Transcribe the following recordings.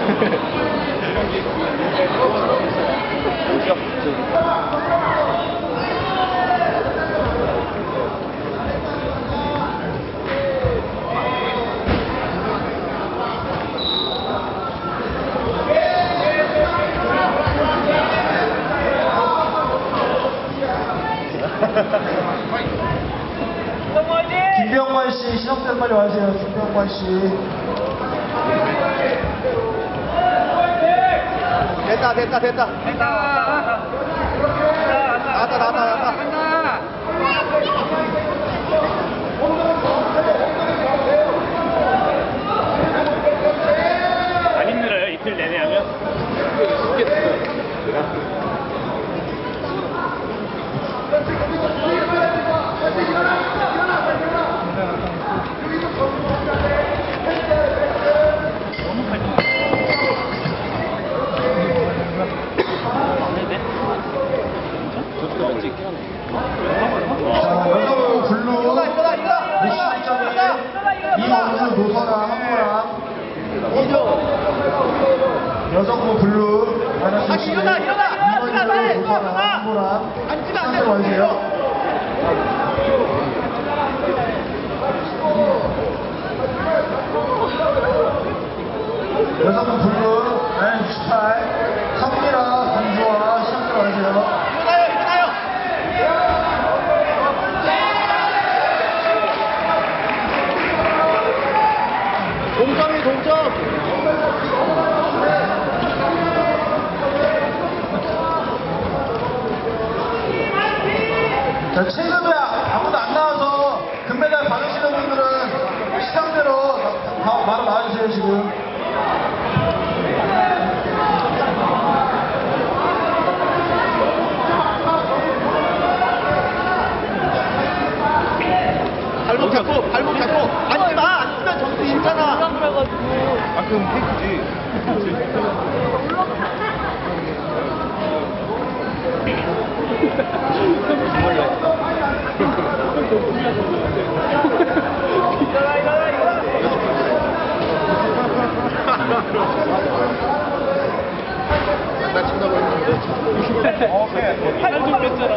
김병관 씨, 시험대로 빨리 와주세요. 김병관 씨. 됐다. 나왔다. 안 힘들어요? 이틀 내내 하면? 여성부 블루 이원수 노선아 한보람 여성부 블루 마이너스 10 이원수 노선아 한보람 시험대로 와주세요. 여성부 블루 마이너스 68 성미라 공주와 시험대로 와주세요. 동점. 자, 7급에 아무도 안 나와서 금메달 받으시는 분들은 시상대로 바로 나와주세요, 지금. 발목 잡고 앉지 마. 앉으면 점수 싫잖아. 아, 그럼 페이크지. 나 친다고 했는데. 팔좀 뺐잖아.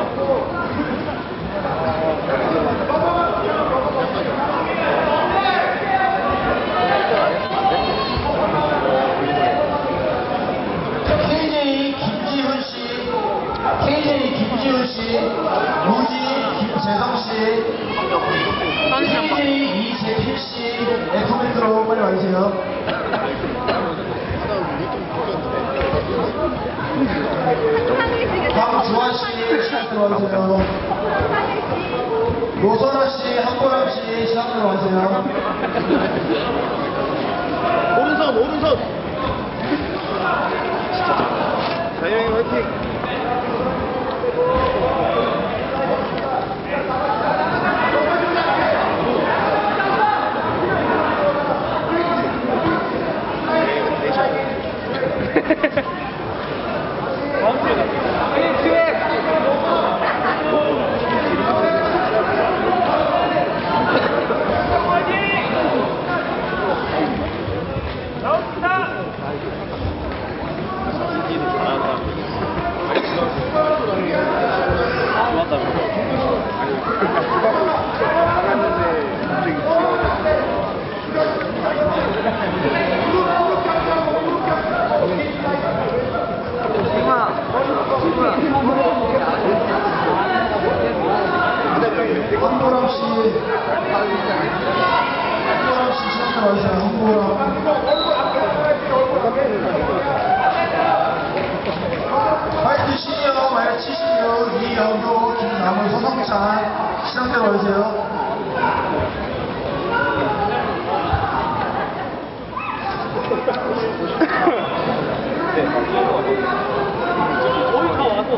KJ 김지훈 씨, 우지 김재성 씨, KJ 이재필 씨, 코멘트로 빨리 와주세요. 황주환 씨, 시작으로 와주세요. 노선아 씨, 한보람 씨, 시작으로 와주세요. 오른손. 자영이 화이팅. 한보람 씨 시작으로 와주세요. 한보람. 화이트 시니어 마이너스 76 이영도 김남훈 서성찬 시작대로 와주세요. 거의 다 와서.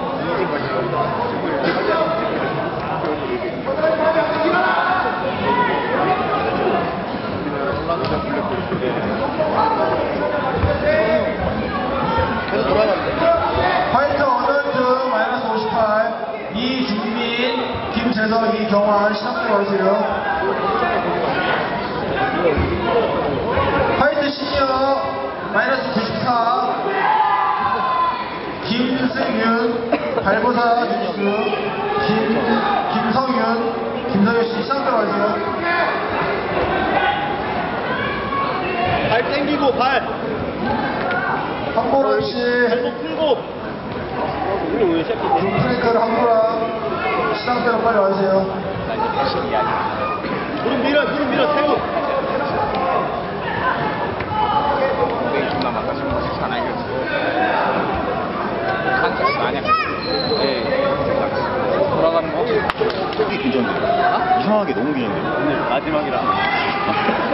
화이트 어덜트 마이너스 58 이준민 김재석 이경환 시작대로 와주세요. 화이트 시니어 마이너스 94 발보사 뉴스 김성윤 씨 시작대로 와주세요. 발 땡기고 발. 황보람 씨, 발목 풀고. 프랭크를 황보람 시작대로 빨리 와주세요. 무릎 밀어 태우. 돌아가는 거? 되게 긴장돼. 이상하게 너무 긴장돼. 오늘 마지막이라.